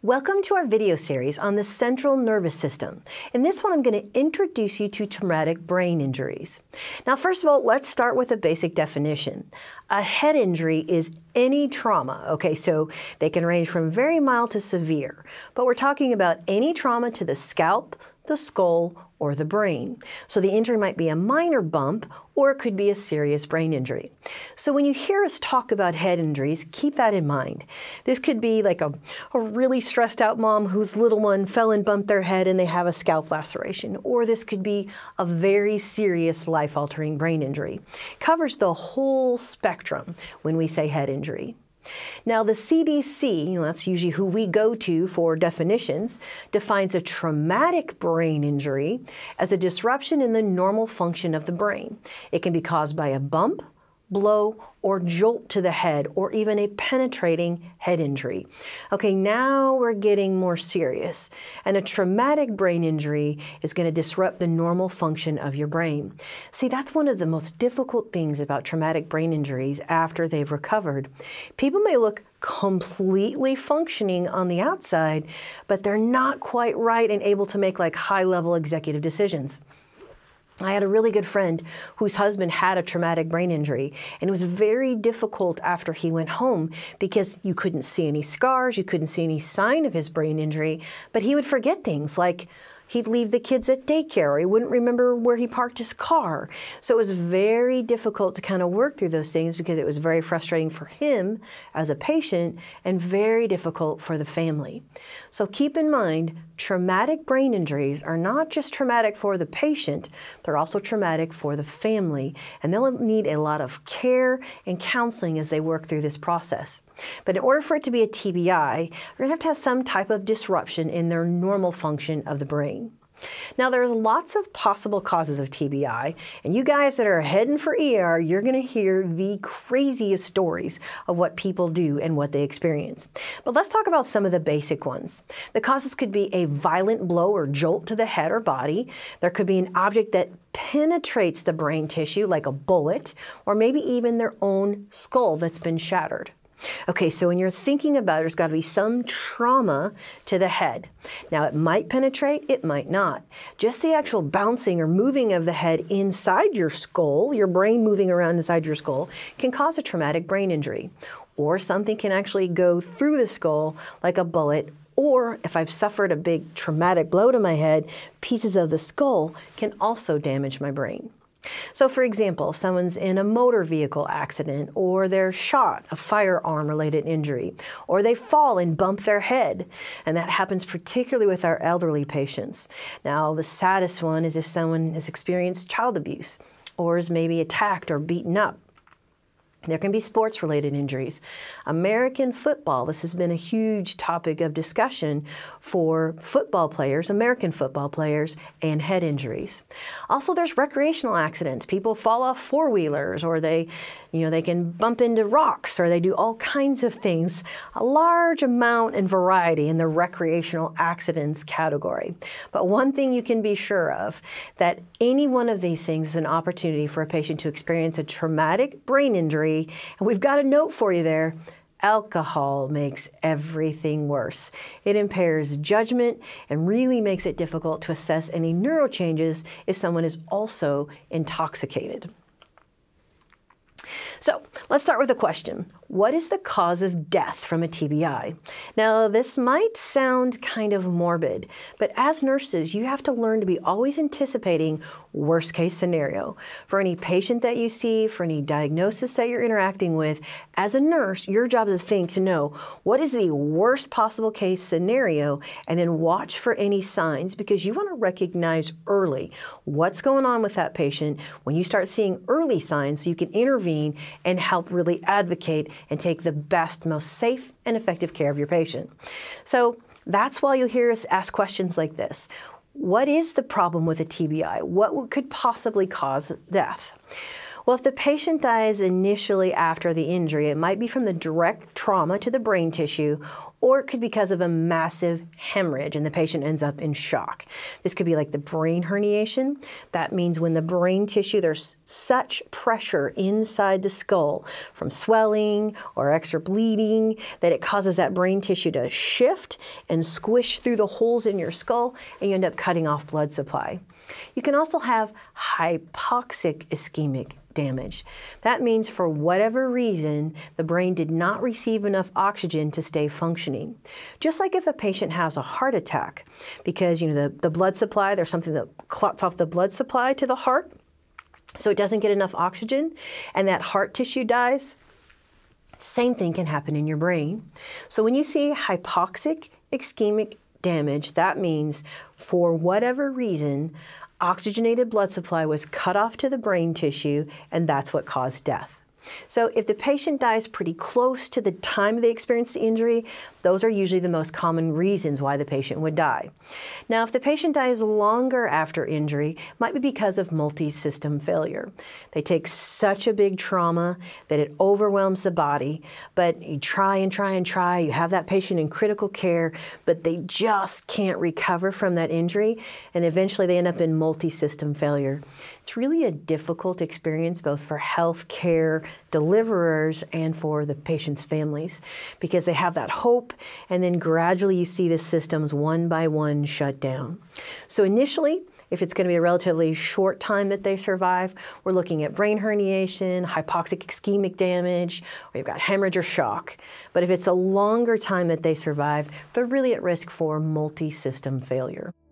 Welcome to our video series on the central nervous system. In this one, I'm going to introduce you to traumatic brain injuries. Now, first of all, let's start with a basic definition. A head injury is any trauma, okay, so they can range from very mild to severe, but we're talking about any trauma to the scalp, the skull, or the brain. So the injury might be a minor bump, or it could be a serious brain injury. So when you hear us talk about head injuries, keep that in mind. This could be like a really stressed out mom whose little one fell and bumped their head and they have a scalp laceration. Or this could be a very serious life-altering brain injury. Covers the whole spectrum when we say head injury. Now, the CDC, that's usually who we go to for definitions, defines a traumatic brain injury as a disruption in the normal function of the brain. It can be caused by a bump, blow, or jolt to the head, or even a penetrating head injury. Okay, now we're getting more serious. And a traumatic brain injury is going to disrupt the normal function of your brain. See, that's one of the most difficult things about traumatic brain injuries after they've recovered. People may look completely functioning on the outside, but they're not quite right and able to make like high-level executive decisions. I had a really good friend whose husband had a traumatic brain injury, and it was very difficult after he went home because you couldn't see any scars, you couldn't see any sign of his brain injury, but he would forget things like he'd leave the kids at daycare, or he wouldn't remember where he parked his car. So it was very difficult to kind of work through those things because it was very frustrating for him as a patient and very difficult for the family. So keep in mind, traumatic brain injuries are not just traumatic for the patient, they're also traumatic for the family, and they'll need a lot of care and counseling as they work through this process. But in order for it to be a TBI, you're going to have some type of disruption in their normal function of the brain. Now, there's lots of possible causes of TBI, and you guys that are heading for ER, you're going to hear the craziest stories of what people do and what they experience. But let's talk about some of the basic ones. The causes could be a violent blow or jolt to the head or body. There could be an object that penetrates the brain tissue, like a bullet, or maybe even their own skull that's been shattered. Okay, so when you're thinking about it, there's got to be some trauma to the head. Now, it might penetrate, it might not. Just the actual bouncing or moving of the head inside your skull, your brain moving around inside your skull, can cause a traumatic brain injury. Or something can actually go through the skull like a bullet. Or if I've suffered a big traumatic blow to my head, pieces of the skull can also damage my brain. So for example, if someone's in a motor vehicle accident, or they're shot, a firearm-related injury, or they fall and bump their head, and that happens particularly with our elderly patients. Now, the saddest one is if someone has experienced child abuse, or is maybe attacked or beaten up. There can be sports-related injuries. American football, this has been a huge topic of discussion for football players, American football players, and head injuries. Also, there's recreational accidents. People fall off four-wheelers, or they can bump into rocks, or they do all kinds of things. A large amount and variety in the recreational accidents category. But one thing you can be sure of, that any one of these things is an opportunity for a patient to experience a traumatic brain injury. And we've got a note for you there. Alcohol makes everything worse. It impairs judgment and really makes it difficult to assess any neuro changes if someone is also intoxicated. So let's start with a question. What is the cause of death from a TBI? Now, this might sound kind of morbid, but as nurses, you have to learn to be always anticipating worst case scenario. For any patient that you see, for any diagnosis that you're interacting with, as a nurse, your job is to know what is the worst possible case scenario, and then watch for any signs, because you want to recognize early what's going on with that patient. When you start seeing early signs, so you can intervene and help really advocate and take the best, most safe and effective care of your patient. So that's why you'll hear us ask questions like this. What is the problem with a TBI? What could possibly cause death? Well, if the patient dies initially after the injury, it might be from the direct trauma to the brain tissue, or it could be because of a massive hemorrhage and the patient ends up in shock. This could be like the brain herniation. That means when the brain tissue, there's such pressure inside the skull from swelling or extra bleeding that it causes that brain tissue to shift and squish through the holes in your skull, and you end up cutting off blood supply. You can also have hypoxic ischemic damage. That means for whatever reason, the brain did not receive enough oxygen to stay functioning. Just like if a patient has a heart attack, because the blood supply, there's something that clots off the blood supply to the heart, so it doesn't get enough oxygen, and that heart tissue dies. Same thing can happen in your brain. So when you see hypoxic ischemic damage, that means for whatever reason, oxygenated blood supply was cut off to the brain tissue, and that's what caused death. So if the patient dies pretty close to the time they experienced the injury, those are usually the most common reasons why the patient would die. Now, if the patient dies longer after injury, it might be because of multi-system failure. They take such a big trauma that it overwhelms the body, but you try and try and try. You have that patient in critical care, but they just can't recover from that injury, and eventually they end up in multi-system failure. It's really a difficult experience both for healthcare deliverers and for the patient's families, because they have that hope, and then gradually you see the systems one by one shut down. So initially, if it's going to be a relatively short time that they survive, we're looking at brain herniation, hypoxic ischemic damage, or you've got hemorrhage or shock. But if it's a longer time that they survive, they're really at risk for multi-system failure.